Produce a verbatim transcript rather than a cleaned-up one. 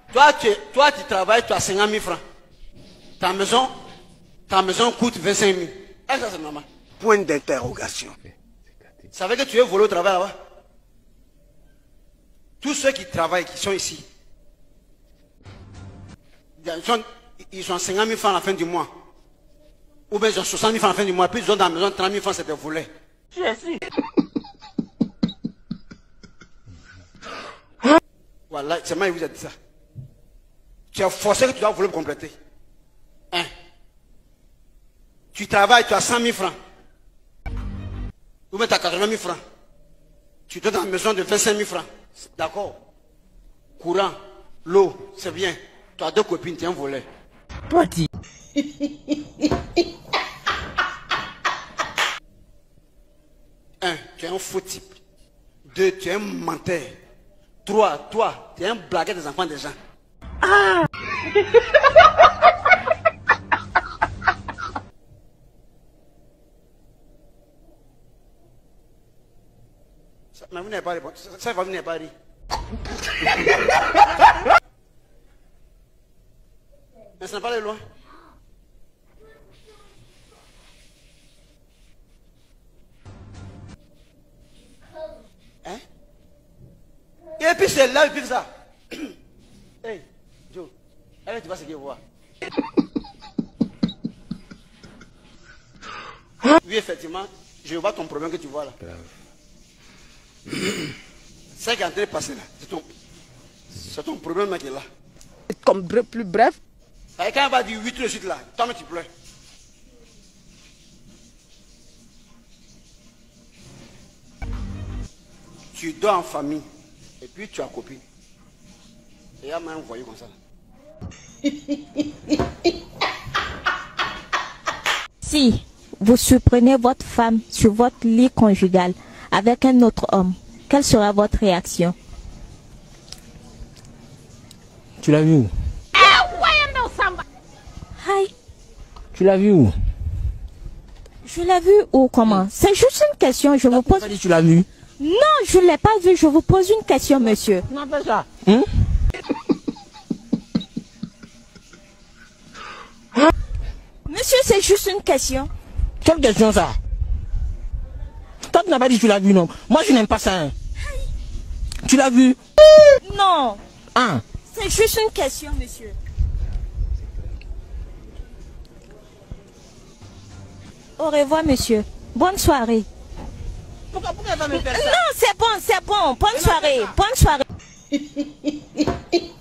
Toi tu, toi, tu travailles, tu as cinquante mille francs. Ta maison, ta maison coûte vingt-cinq mille. Est-ce que c'est normal? Point d'interrogation. Ça veut dire que tu es volé au travail là-bas. Tous ceux qui travaillent, qui sont ici, ils sont, ils ont cinquante mille francs à la fin du mois. Ou bien ils ont soixante mille francs à la fin du mois. Puis ils ont dans la maison trente mille francs, c'était volé. Jésus. Voilà, c'est moi qui vous ai dit ça. Tu es forcé que tu dois voler pour compléter. Hein? Tu travailles, tu as cent mille francs. Ou bien tu as quatre-vingt mille francs. Tu dois dans la maison de vingt-cinq mille francs. D'accord? Courant, l'eau, c'est bien. Tu as deux copines, tu es un voleur. Toi, tu... Un, tu es un faux type. Deux, tu es un menteur. Trois, toi, tu es un blagueur des enfants des gens. Ah! Ça, mais vous n'avez pas répondu. Ça, ça va, vous n'avez pas dit. Mais ça n'a pas l'air loin. Hein? Et puis c'est là, et puis ça. Hey, Joe, allez, tu vas ce qu'il voit. Oui, effectivement, je vois ton problème que tu vois là. C'est ce qui est en train de passer là. C'est ton, c'est ton problème là qui est là. Comme bref, plus bref. Et quand on va dire huit tout de suite là, toi, mais tu pleures. Tu dors en famille et puis tu as copine. Et elle m'a envoyé comme ça. Si vous surprenez votre femme sur votre lit conjugal avec un autre homme, quelle sera votre réaction? Tu l'as vu où? Hi. Tu l'as vu où? Je l'ai vu ou comment? C'est juste une question, je vous pose... Tu l'as vu? Non, je ne l'ai pas vu, je vous pose une question, monsieur. Non, pas ça. Hum? Monsieur, c'est juste une question. Quelle question ça? Toi tu n'as pas dit que tu l'as vu, non? Moi je n'aime pas ça. Hein. Tu l'as vu? Non. Ah. C'est juste une question, monsieur. Au revoir, monsieur. Bonne soirée. Pourquoi, pourquoi elle va me faire ça? Non, c'est bon, c'est bon. Bonne soirée. Bonne soirée.